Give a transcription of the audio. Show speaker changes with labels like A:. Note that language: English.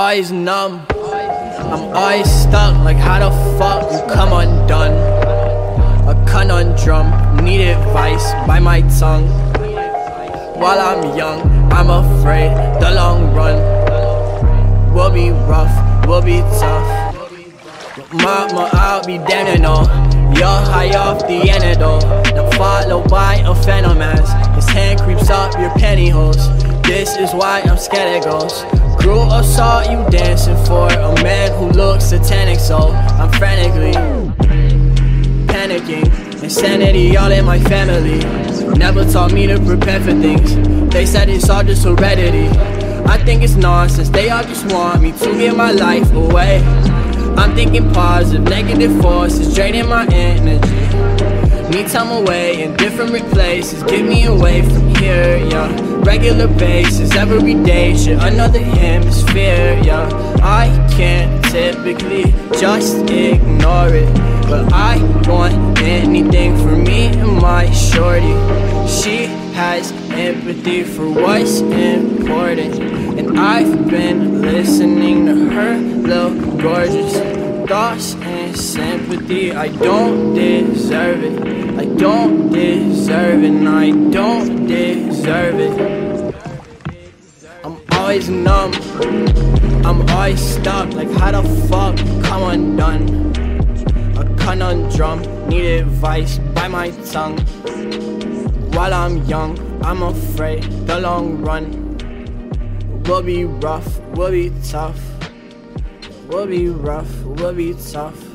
A: always numb, I'm always stuck. Like how the fuck you come undone? A conundrum, need advice by my tongue. While I'm young, I'm afraid the long run will be rough, will be tough. Mama, I'll be damned and all. You're high off the antidote, now followed by a phantom as his hand creeps up your pantyhose. This is why I'm scared it goes. Grew up, saw you dancing for a man who looks satanic, so I'm frantically panicking. Insanity all in my family never taught me to prepare for things. They said it's all just heredity. I think it's nonsense, they all just want me to give my life away. I'm thinking positive, negative forces draining my energy. Need time away in different places, get me away from here, yeah. Regular basis, every day, shit, another hemisphere, yeah. I can't typically just ignore it, but I want anything for me and my shorty. She has empathy for what's important, and I've been listening to her little gorgeous thoughts and sympathy. I don't deserve it, I don't deserve it, and I don't deserve it. I'm always numb, I'm always stuck. Like how the fuck come undone? A conundrum, need advice by my tongue. While I'm young, I'm afraid the long run will be rough, will be tough. Will be rough, will be tough.